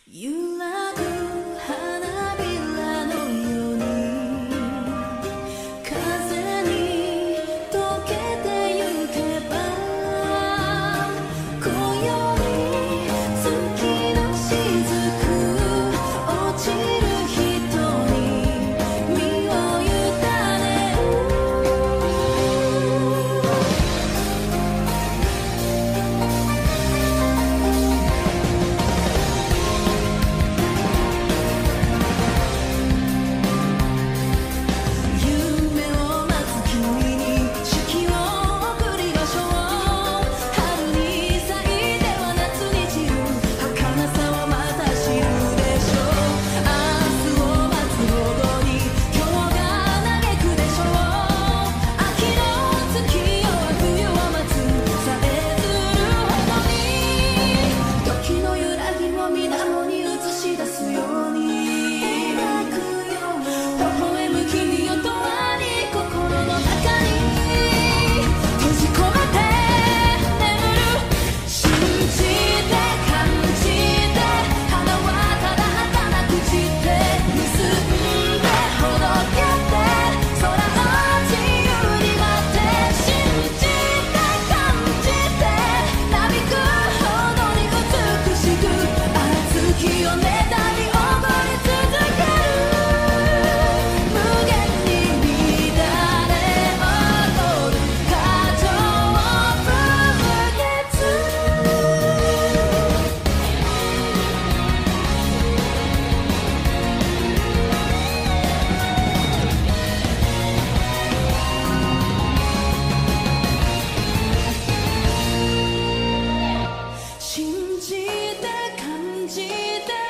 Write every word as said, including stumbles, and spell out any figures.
揺らぐ花びらのように風に溶けてゆけば今宵月の雫落ちる人に身を委ねる夢を待つ君に四季を送りましょう春に咲いては夏に散る儚さをまた知るでしょう明日を待つほどに今日が嘆くでしょう秋の月夜は冬を待つさえずるほどに時の揺らぎを水面に映し出すように描くよ微笑む君よ永遠に心の中に閉じ込めて眠る信じて感じて花はただ儚く散って結んでほどけて空を自由に舞って信じて感じてなびくほどに美しく熱きよね旅を踊り続ける無限に乱れ踊る感情を不潔信じて感じて